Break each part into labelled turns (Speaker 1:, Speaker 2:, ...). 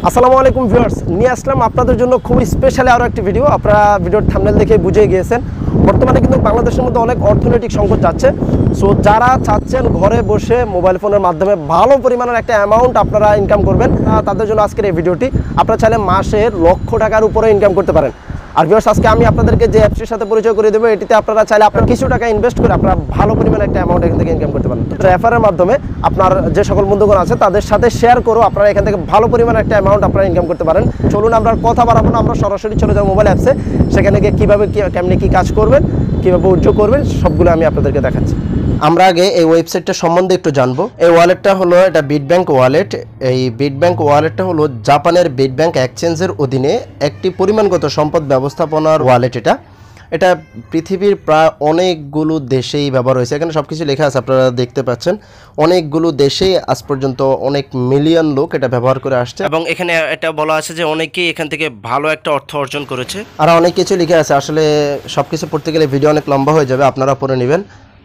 Speaker 1: আসসালামু আলাইকুম ভিউয়ার্স, নিয়ে আসলাম আপনাদের জন্য খুব স্পেশালি আরও একটি ভিডিও। আপনারা ভিডিওর থাম্বনেল দেখে বুঝে গিয়েছেন বর্তমানে কিন্তু বাংলাদেশের মধ্যে অনেক অর্থনৈতিক সংকট যাচ্ছে। সো যারা চাচ্ছেন ঘরে বসে মোবাইল ফোনের মাধ্যমে ভালো পরিমাণের একটা অ্যামাউন্ট আপনারা ইনকাম করবেন, তাদের জন্য আজকের এই ভিডিওটি। আপনারা চাইলে মাসের লক্ষ টাকার উপরে ইনকাম করতে পারেন। আর ভিউয়ার্স, আজকে আমি আপনাদেরকে যে অ্যাপসটির সাথে পরিচয় করে দেবো, এটিতে আপনারা চাইলে আপনার কিছু টাকা ইনভেস্ট করে আপনারা ভালো পরিমাণে একটা অ্যামাউন্ট এখান থেকে ইনকাম করতে পারেন। রেফারের মাধ্যমে আপনার যে সকল বন্ধুগণ আছে তাদের সাথে শেয়ার করো, আপনারা এখান থেকে ভালো পরিমাণে একটা অ্যামাউন্ট আপনারা ইনকাম করতে পারেন। চলুন আমরা কথা বাড়াবো না, আমরা সরাসরি চলে যাবো মোবাইল অ্যাপসে। সেখানে গিয়ে কীভাবে কেমনি কী কাজ করবেন, কীভাবে উদ্যোগ করবেন, সবগুলো আমি আপনাদেরকে দেখাচ্ছি। আমরা আগে এই ওয়েবসাইটটা সম্বন্ধে একটু জানবো। এই ওয়ালেটটা হলো এটা বিটব্যাংক ওয়ালেট। এই বিটব্যাংক ওয়ালেটটা হলো জাপানের বিটব্যাংক এক্সচেঞ্জের অধীনে একটি পরিমাণগত সম্পদ ব্যবস্থাপনার ওয়ালেট। এটা পৃথিবীর প্রায় অনেকগুলো দেশেই ব্যবহার হয়েছে। এখানে সব কিছু লেখা আছে, আপনারা দেখতে পাচ্ছেন। অনেকগুলো দেশেই আজ পর্যন্ত অনেক মিলিয়ন লোক এটা ব্যবহার করে আসছে, এবং এখানে এটা বলা আছে যে অনেকেই এখান থেকে ভালো একটা অর্থ অর্জন করেছে। আর অনেক কিছু লেখা আছে, আসলে সব কিছু পড়তে গেলে ভিডিও অনেক লম্বা হয়ে যাবে, আপনারা পড়ে নেবেন।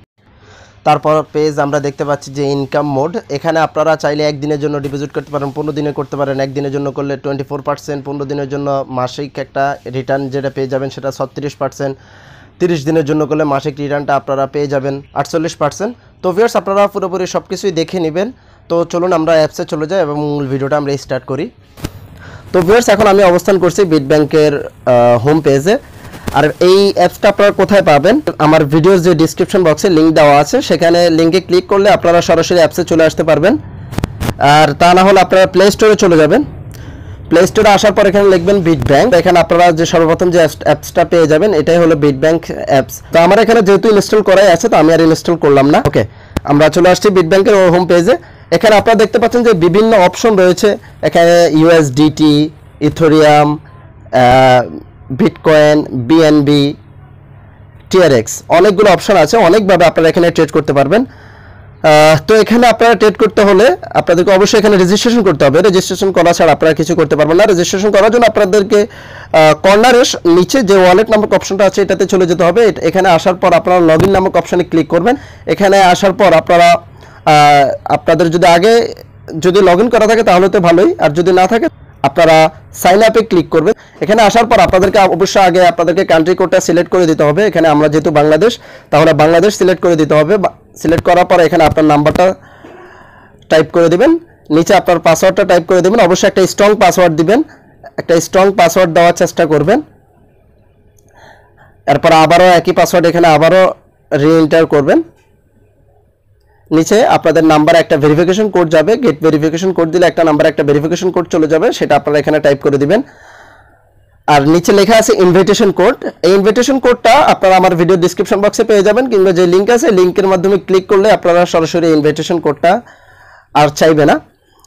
Speaker 1: তারপর পেজ আমরা দেখতে পাচ্ছি যে ইনকাম মোড। এখানে আপনারা চাইলে একদিনের জন্য ডিপোজিট করতে পারেন, 15 দিনে করতে পারেন। একদিনের জন্য করলে 24%, 15 দিনের জন্য মাসিক একটা রিটার্ন যেটা পেয়ে যাবেন সেটা 36%, 30 দিনের জন্য করলে মাসিক রিটার্নটা আপনারা পেয়ে যাবেন 48%। তো ভিউয়ার্স, আপনারা পুরোপুরি সব কিছুই দেখে নেবেন। তো চলুন আমরা অ্যাপসে চলে যাই এবং মূল ভিডিওটা আমরা স্টার্ট করি। তো ভিউয়ার্স, এখন আমি অবস্থান করছি বিটব্যাংকের হোম পেজে। আর এই অ্যাপসটা আপনারা কোথায় পাবেন? আমার ভিডিওর যে ডিসক্রিপশন বক্সে লিঙ্ক দেওয়া আছে, সেখানে লিঙ্কে ক্লিক করলে আপনারা সরাসরি অ্যাপসে চলে আসতে পারবেন। আর তা না হলে আপনারা প্লে স্টোরে চলে যাবেন। প্লে স্টোরে আসার পর এখানে লিখবেন বিটব্যাংক। এখানে আপনারা যে সর্বপ্রথম যে অ্যাপসটা পেয়ে যাবেন এটাই হলো বিটব্যাংক অ্যাপস। তো আমার এখানে যেহেতু ইনস্টল করাই আছে, তো আমি আর ইনস্টল করলাম না। ওকে, আমরা চলে আসছি বিটব্যাংকের হোম পেজে। এখানে আপনারা দেখতে পাচ্ছেন যে বিভিন্ন অপশন রয়েছে। এখানে USDT, ethereum, bitcoin, BNB, TRX, অনেকগুলো অপশন আছে। অনেকভাবে আপনারা এখানে ট্রেড করতে পারবেন। তো এখানে আপনারা ট্রেড করতে হলে আপনাদেরকে অবশ্যই এখানে রেজিস্ট্রেশন করতে হবে। রেজিস্ট্রেশন করা ছাড়া আপনারা কিছু করতে পারবেন না। রেজিস্ট্রেশন করার জন্য আপনাদেরকে কর্নারের নিচে যে ওয়ালেট নামক অপশনটা আছে এটাতে চলে যেতে হবে। এখানে আসার পর আপনারা লগ ইন নামক অপশানে ক্লিক করবেন। এখানে আসার পর আপনারা আপনাদের যদি লগ ইন করা থাকে তাহলে তো ভালোই, আর যদি না থাকে আপনারা সাইন আপে ক্লিক করবেন। এখানে আসার পর আপনাদেরকে অবশ্যই আগে আপনাদেরকে কান্ট্রি কোডটা সিলেক্ট করে দিতে হবে। এখানে আমরা যেহেতু বাংলাদেশ, তাহলে বাংলাদেশ সিলেক্ট করে দিতে হবে। সিলেক্ট করার পর এখানে আপনার নাম্বারটা টাইপ করে দিবেন, নিচে আপনার পাসওয়ার্ডটা টাইপ করে দিবেন। অবশ্যই একটা স্ট্রং পাসওয়ার্ড দিবেন, একটা স্ট্রং পাসওয়ার্ড দেওয়ার চেষ্টা করবেন। এরপর আবারও একই পাসওয়ার্ড এখানে আবারও রিএন্টার করবেন। নিচে আপনাদের নাম্বারে একটা ভেরিফিকেশন কোড যাবে। গেট ভেরিফিকেশন কোড দিলে একটা নাম্বারে একটা ভেরিফিকেশন কোড চলে যাবে, সেটা আপনারা এখানে টাইপ করে দিবেন। আর নিচে লেখা আছে ইনভিটেশন কোড। এই ইনভিটেশন কোডটা আপনারা আমার ভিডিও ডিসক্রিপশন বক্সে পেয়ে যাবেন, কিংবা যে লিঙ্ক আছে লিঙ্কের মাধ্যমে ক্লিক করলে আপনারা সরাসরি ইনভিটেশন কোডটা আর চাইবে না।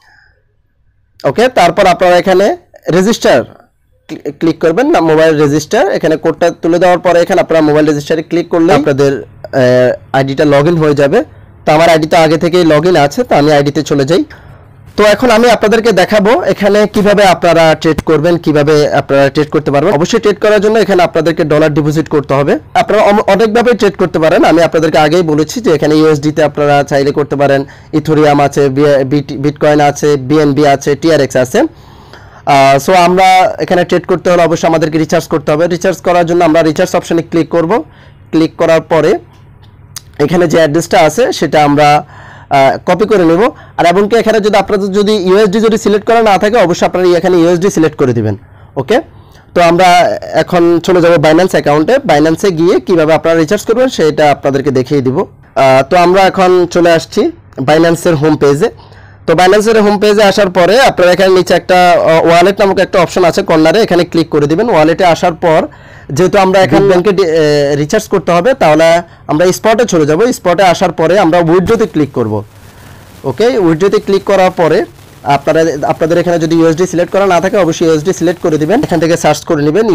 Speaker 1: ওকে, তারপর আপনারা এখানে রেজিস্টার ক্লিক করবেন না, মোবাইল রেজিস্টার। এখানে কোডটা তুলে দেওয়ার পরে এখানে আপনারা মোবাইল রেজিস্টারে ক্লিক করলে আপনাদের আইডিটা লগ ইন হয়ে যাবে। তো আমার আইডিটা আগে থেকেই লগ ইন আছে, তো আমি আইডিতে চলে যাই। তো এখন আমি আপনাদেরকে দেখাবো এখানে কিভাবে আপনারা ট্রেড করবেন, কিভাবে আপনারা ট্রেড করতে পারবেন। অবশ্যই ট্রেড করার জন্য এখানে আপনাদেরকে ডলার ডিপোজিট করতে হবে। আপনারা অনেকভাবে ট্রেড করতে পারেন। আমি আপনাদেরকে আগেই বলেছি যে এখানে ইউএসডিতে আপনারা চাইলে করতে পারেন, ইথোরিয়াম আছে, বিটকয়েন আছে, বিএনবি আছে, টিআরএক্স আছে। সো আমরা এখানে ট্রেড করতে হলে অবশ্যই আমাদেরকে রিচার্জ করতে হবে। রিচার্জ করার জন্য আমরা রিচার্জ অপশানে ক্লিক করব। ক্লিক করার পরে এখানে যে অ্যাড্রেসটা আছে সেটা আমরা কপি করে নেব। আর এবং কি এখানে যদি আপনাদের যদি ইউএসডি যদি সিলেক্ট করা না থাকে, অবশ্যই আপনারা এখানে ইউএসডি সিলেক্ট করে দিবেন। ওকে, তো আমরা এখন চলে যাব বাইন্যান্স অ্যাকাউন্টে। বাইন্যান্সে গিয়ে কিভাবে আপনারা রিচার্জ করবেন সেটা আপনাদেরকে দেখিয়ে দিব। তো আমরা এখন চলে আসছি বাইন্যান্সের হোম পেজে। তো বাইন্যান্সের হোম পেজে আসার পরে আপনারা এখানে নিচে একটা ওয়ালেট নামক একটা অপশন আছে কর্নারে, এখানে ক্লিক করে দিবেন। ওয়ালেটে আসার পর যেহেতু আমরা এখানে ব্যাংকে রিচার্জ করতে হবে, তাহলে আমরা স্পটে চলে যাব। স্পটে আসার পরে আমরা উইথড্রতে ক্লিক করব। ওকে, উইথড্রতে ক্লিক করার পরে আপনাদের এখানে যদি ইউএসডি সিলেক্ট করা না থাকে, অবশ্যই ইউএসডি সিলেক্ট করে দিবেন। এখান থেকে সার্চ করে নেবেন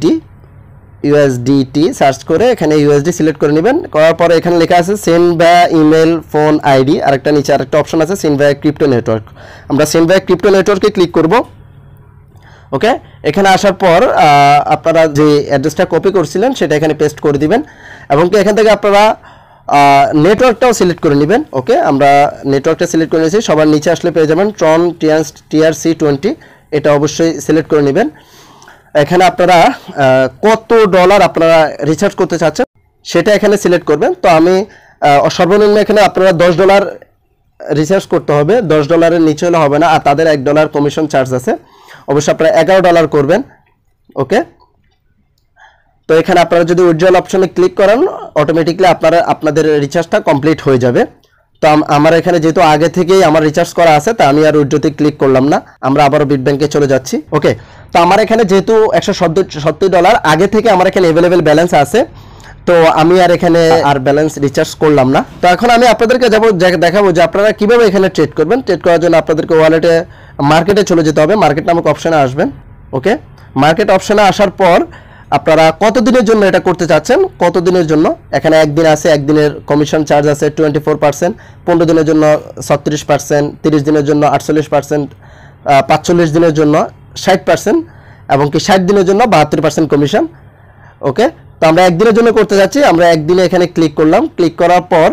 Speaker 1: ইউএসডিটি সার্চ করে এখানে ইউএসডি সিলেক্ট করে নেবেন। করার পরে এখানে লেখা আছে send by email, phone, ID. আরেকটা নিচে আরেকটা অপশন আছে সেন্ড বাই ক্রিপ্টো নেটওয়ার্ক। আমরা সেন্ড বাই ক্রিপ্টো নেটওয়ার্কে ক্লিক করব। ওকে, এখানে আসার পর আপনারা যে অ্যাড্রেসটা কপি করছিলেন সেটা এখানে পেস্ট করে দিবেন, এবং কি এখান থেকে আপনারা নেটওয়ার্কটাও সিলেক্ট করে নেবেন। ওকে, আমরা নেটওয়ার্কটা সিলেক্ট করে নিয়েছি। সবার নিচে আসলে পেয়ে যাবেন ট্রন TRC20 এটা অবশ্যই সিলেক্ট করে নেবেন। এখানে আপনারা কত ডলার আপনারা রিচার্জ করতে চাচ্ছেন সেটা এখানে সিলেক্ট করবেন। তো আমি সর্বনিম্ন এখানে আপনারা $10 রিচার্জ করতে হবে, $10 নিচে হলে হবে না, আর তাদের $1 কমিশন চার্জ আছে। অবশ্যই আপনারা $11 করবেন। ওকে, তো এখানে আপনারা যদি উইথড্রল অপশনে ক্লিক করেন অটোমেটিকলি আপনাদের রিচার্জটা কমপ্লিট হয়ে যাবে। তো আমার এখানে যেহেতু আগে থেকেই আমার রিচার্জ করা আছে, তা আমি আর উইথড্রতে ক্লিক করলাম না, আমরা আবারও বিট ব্যাংকে চলে যাচ্ছি। ওকে, তো আমার এখানে যেহেতু $170 আগে থেকে আমার এখানে অ্যাভেলেবেল ব্যালেন্স আছে, তো আমি আর এখানে আর ব্যালেন্স রিচার্জ করলাম না। তো এখন আমি আপনাদেরকে দেখাবো যে আপনারা কিভাবে এখানে ট্রেড করবেন। ট্রেড করার জন্য আপনাদেরকে মার্কেটে চলে যেতে হবে, মার্কেট নামক অপশনে আসবেন। ওকে, মার্কেট অপশনে আসার পর আপনারা কতদিনের জন্য এটা করতে চাচ্ছেন, কতদিনের জন্য এখানে একদিন আছে, একদিনের কমিশন চার্জ আছে 24%, 15 দিনের জন্য 36%, 30 দিনের জন্য 48%, 45 দিনের জন্য 60%, এবং কি 60 দিনের জন্য 72% কমিশন। ওকে, তো আমরা একদিনের জন্য করতে যাচ্ছি, আমরা একদিনে এখানে ক্লিক করলাম। ক্লিক করার পর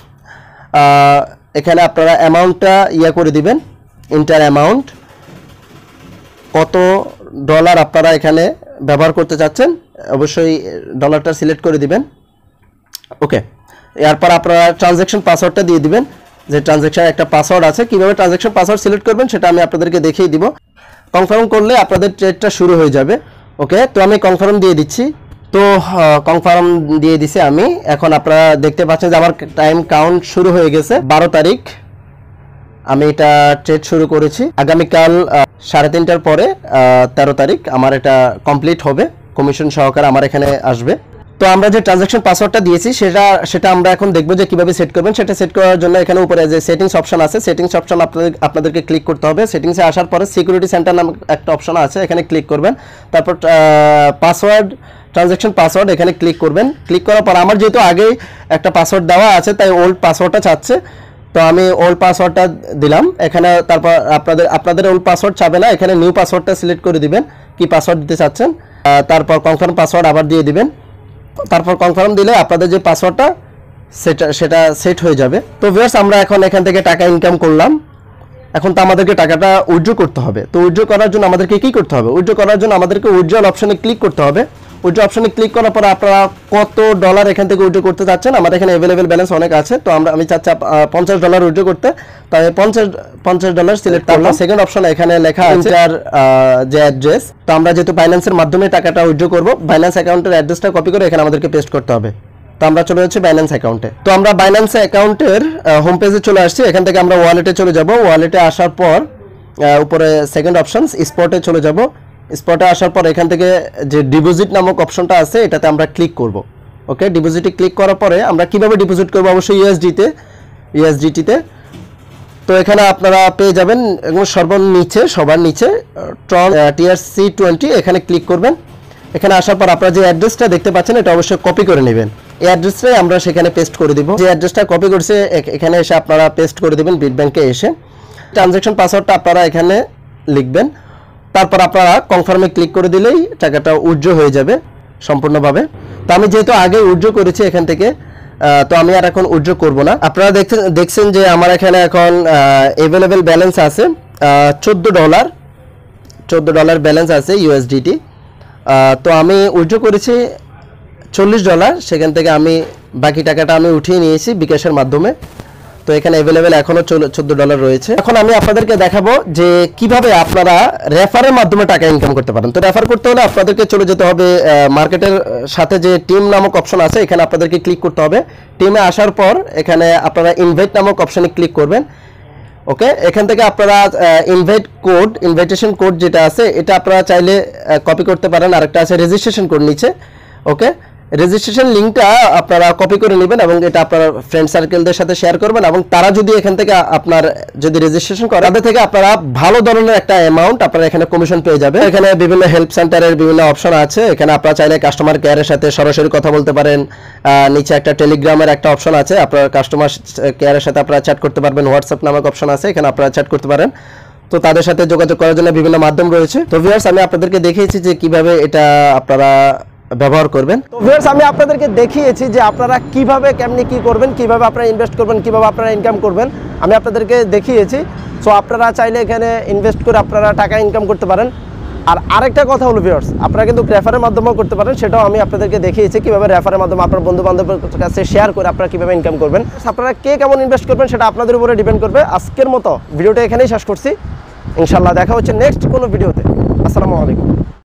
Speaker 1: এখানে আপনারা অ্যামাউন্টটা করে দিবেন, ইন্টার অ্যামাউন্ট, কত ডলার আপনারা এখানে ব্যবহার করতে চাচ্ছেন অবশ্যই ডলারটা সিলেক্ট করে দিবেন। ওকে, এরপর আপনারা ট্রানজ্যাকশন পাসওয়ার্ডটা দিয়ে দিবেন, যে ট্রানজ্যাকশন একটা পাসওয়ার্ড আছে, কিভাবে ট্রানজ্যাকশন পাসওয়ার্ড সিলেক্ট করবেন সেটা আমি আপনাদেরকে দেখিয়ে দিব। কনফার্ম করলে আপনাদের ট্রেডটা শুরু হয়ে যাবে। ওকে, তো আমি কনফার্ম দিয়ে দিচ্ছি। তো কনফার্ম দিয়ে দিছি আমি। এখন আপনারা দেখতে পাচ্ছেন যে আমার টাইম কাউন্ট শুরু হয়ে গেছে। 12 তারিখ আমি এটা ট্রেড শুরু করেছি। আগামীকাল 3:30টার পরে 13 তারিখ আমার এটা কমপ্লিট হবে, কমিশন সহকারে আমার এখানে আসবে। তো আমরা যে ট্রানজ্যাকশন পাসওয়ার্ডটা দিয়েছি সেটা আমরা এখন দেখব যে কিভাবে সেট করবেন। সেটা সেট করার জন্য এখানে উপরে যে সেটিংস অপশন আছে, সেটিংস অপশন আপনাদেরকে ক্লিক করতে হবে। সেটিংসে আসার পরে সিকিউরিটি সেন্টার নামক একটা অপশন আছে, এখানে ক্লিক করবেন। তারপর পাসওয়ার্ড, ট্রানজ্যাকশন পাসওয়ার্ড এখানে ক্লিক করবেন। ক্লিক করার পর আমার যেহেতু আগেই একটা পাসওয়ার্ড দেওয়া আছে, তাই ওল্ড পাসওয়ার্ডটা চাচ্ছে, তো আমি ওল্ড পাসওয়ার্ডটা দিলাম এখানে। তারপর আপনাদের ওল্ড পাসওয়ার্ড চাবে না, এখানে নিউ পাসওয়ার্ডটা সিলেক্ট করে দিবেন, কি পাসওয়ার্ড দিতে চাচ্ছেন। তারপর কনফার্ম পাসওয়ার্ড আবার দিয়ে দিবেন। তারপর কনফার্ম দিলে আপনাদের যে পাসওয়ার্ডটা সেটা সেট হয়ে যাবে। তো ভিউয়ার্স, আমরা এখন এখান থেকে টাকা ইনকাম করলাম। এখন তো আমাদেরকে টাকাটা উইথড্র করতে হবে। তো উইথড্র করার জন্য আমাদেরকে কি করতে হবে? উইথড্র করার জন্য আমাদেরকে উইথড্রল অপশনে ক্লিক করতে হবে। উইথড্র অপশনে ক্লিক করার পর আপনারা কত ডলার এখান থেকে উইথড্র করতে চাচ্ছেন, আমাদের এখানে অ্যাভেলেবেল ব্যালেন্স অনেক আছে, তো আমি চাচ্ছি $50 উইথড্র করতে, তাই $50 সিলেক্ট করলাম। সেকেন্ড অপশন এখানে লেখা আছে যে অ্যাড্রেস, তো আমরা যেহেতু বাইন্যান্সের মাধ্যমে টাকাটা উইথড্র করব, বাইন্যান্স অ্যাকাউন্টের অ্যাড্রেসটা কপি করে এখানে আমাদেরকে পেস্ট করতে হবে। তো আমরা চলে যাচ্ছি বাইন্যান্স অ্যাকাউন্টে। তো আমরা বাইন্যান্স অ্যাকাউন্টের হোম পেজে চলে আসছি। এখান থেকে আমরা ওয়ালেটে চলে যাব। ওয়ালেটে আসার পর উপরে সেকেন্ড অপশন স্পটে চলে যাব। স্পটে আসার পর এখান থেকে যে ডিপোজিট নামক অপশনটা আছে এটাতে আমরা ক্লিক করব। ওকে, ডিপোজিটে ক্লিক করার পরে আমরা কিভাবে ডিপোজিট করব, অবশ্যই ইউএসডিটিতে। তো এখানে আপনারা পেয়ে যাবেন এবং সবার নিচে TRC20 এখানে ক্লিক করবেন। এখানে আসার পর আপনারা যে অ্যাড্রেসটা দেখতে পাচ্ছেন এটা অবশ্যই কপি করে নেবেন। এই অ্যাড্রেসটাই আমরা সেখানে পেস্ট করে দিব। যে অ্যাড্রেসটা কপি করছে এখানে এসে আপনারা পেস্ট করে দিবেন বিট ব্যাংকে এসে। ট্রানজ্যাকশন পাসওয়ার্ডটা আপনারা এখানে লিখবেন। তারপর আপনারা কনফার্মে ক্লিক করে দিলেই টাকাটা উইথড্র হয়ে যাবে সম্পূর্ণভাবে। তো আমি যেহেতু আগে উইথড্র করেছি এখান থেকে, তো আমি আর এখন উইথড্র করব না। আপনারা দেখছেন যে আমার এখানে এখন অ্যাভেলেবেল ব্যালেন্স আছে $14 ব্যালেন্স আছে ইউএসডিটি। তো আমি উইথড্র করেছি $40, সেখান থেকে আমি বাকি টাকাটা আমি উঠিয়ে নিয়েছি বিকাশের মাধ্যমে। তো এখানে অ্যাভেলেবেল এখনো $14 রয়েছে। এখন আমি আপনাদেরকে দেখাবো যে কিভাবে আপনারা রেফারের মাধ্যমে টাকা ইনকাম করতে পারেন। তো রেফার করতে হলে আপনাদেরকে চলে যেতে হবে মার্কেটের সাথে যে টিম নামক অপশন আছে, এখানে আপনাদেরকে ক্লিক করতে হবে। টিমে আসার পর এখানে আপনারা ইনভাইট নামক অপশনে ক্লিক করবেন। ওকে, এখান থেকে আপনারা ইনভাইটেশন কোড যেটা আছে এটা আপনারা চাইলে কপি করতে পারেন। আরেকটা আছে রেজিস্ট্রেশন কোড নিচে। ওকে, রেজিস্ট্রেশন লিঙ্কটা আপনারা কপি করে নেবেন এবং এটা আপনার ফ্রেন্ড সার্কেলদের সাথে শেয়ার করবেন, এবং তারা যদি এখান থেকে আপনার যদি রেজিস্ট্রেশন করে তাদের থেকে আপনারা ভালো ধরনের একটা অ্যামাউন্ট আপনারা এখানে কমিশন পেয়ে যাবেন। এখানে বিভিন্ন হেল্প সেন্টারের বিভিন্ন অপশন আছে, এখানে আপনারা চাইলে কাস্টমার কেয়ারের সাথে সরাসরি কথা বলতে পারেন। নিচে একটা টেলিগ্রামের একটা অপশন আছে, আপনার কাস্টমার কেয়ারের সাথে আপনারা চ্যাট করতে পারবেন। হোয়াটসঅ্যাপ নামক অপশন আছে, এখানে আপনারা চ্যাট করতে পারেন। তো তাদের সাথে যোগাযোগ করার জন্য বিভিন্ন মাধ্যম রয়েছে। তো ভিউয়ার্স, আমি আপনাদেরকে দেখিয়েছি যে কিভাবে এটা আপনারা ব্যবহার করবেন। তো ভিউয়ার্স, আমি আপনাদেরকে দেখিয়েছি যে আপনারা কিভাবে কেমনি কি করবেন, কিভাবে আপনারা ইনভেস্ট করবেন, কিভাবে আপনারা ইনকাম করবেন, আমি আপনাদেরকে দেখিয়েছি। সো আপনারা চাইলে এখানে ইনভেস্ট করে আপনারা টাকা ইনকাম করতে পারেন। আর আরেকটা কথা হলো ভিউয়ার্স, আপনারা কিন্তু রেফারের মাধ্যমেও করতে পারেন, সেটাও আমি আপনাদেরকে দেখিয়েছি কিভাবে রেফারের মাধ্যমে আপনার বন্ধু বান্ধবের কাছে শেয়ার করে আপনারা কিভাবে ইনকাম করবেন। আপনারা কে কেমন ইনভেস্ট করবেন সেটা আপনাদের উপরে ডিপেন্ড করবে। আজকের মতো ভিডিওটা এখানেই শেষ করছি, ইনশাল্লাহ দেখা হচ্ছে নেক্সট কোনো ভিডিওতে। আসসালামু আলাইকুম।